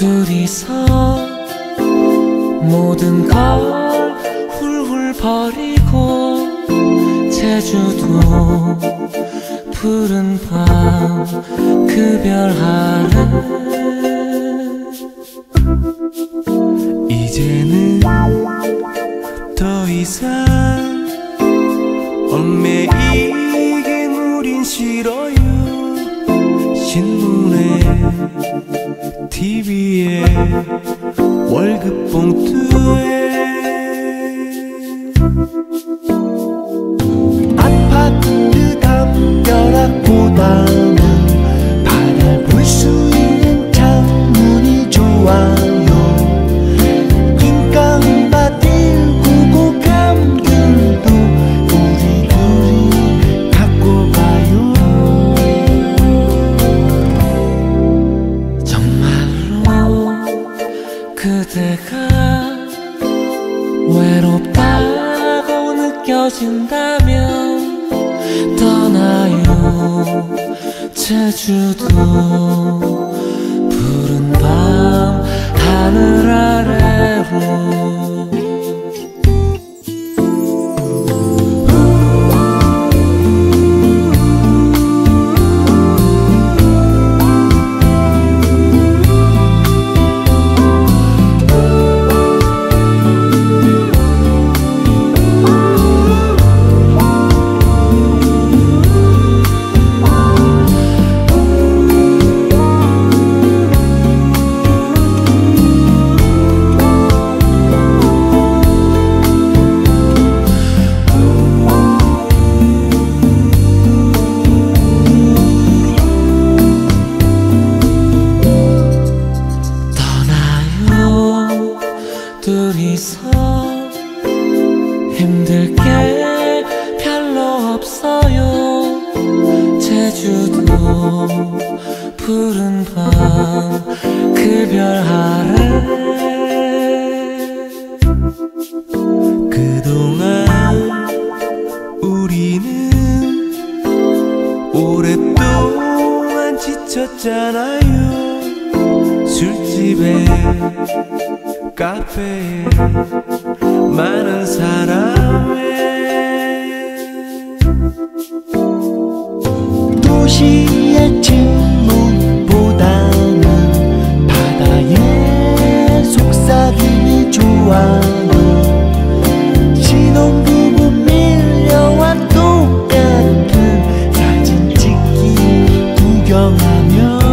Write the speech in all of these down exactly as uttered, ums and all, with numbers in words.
둘이서 모든 걸 훌훌 버리고 제주도 푸른 밤 그 별 아래 이제는 더 이상 얽매이긴 우린 싫어요. 신문에 티비에 월급 봉투에 아파트 담벼락보다는 바다를 볼 수 있는 창문이 좋아요. 긴 강바들 고고 감귤도 우리 둘이 갖고 가요. 정말로 그대가 외롭다고 느껴진다면 떠나요. 제주도 푸른 밤 하늘 아래로 둘이서 힘들 게 별로 없어요. 제주도 푸른 밤 그 별 아래 그동안 우리는 오랫동안 지쳤잖아요. 술집에 카페에 많은 사람에 도시의 침묵보다는 바다의 속삭임이 좋아요. 신혼부부 밀려와 똑같은 사진 찍기 구경하며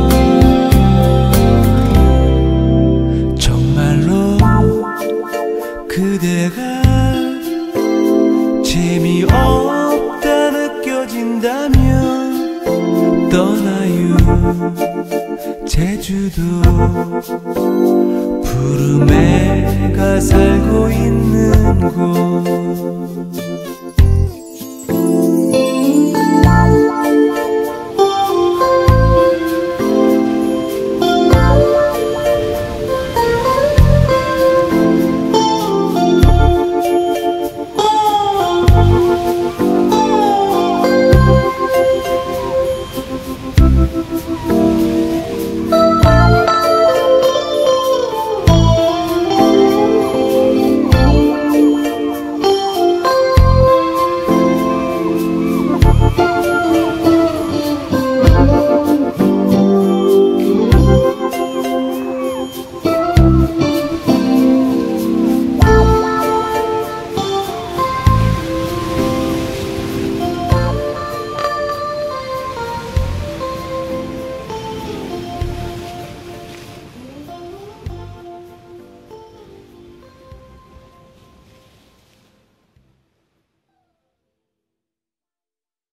그대가 재미없다 느껴진다면 떠나요. 제주도 푸른 애가 살고 있는 곳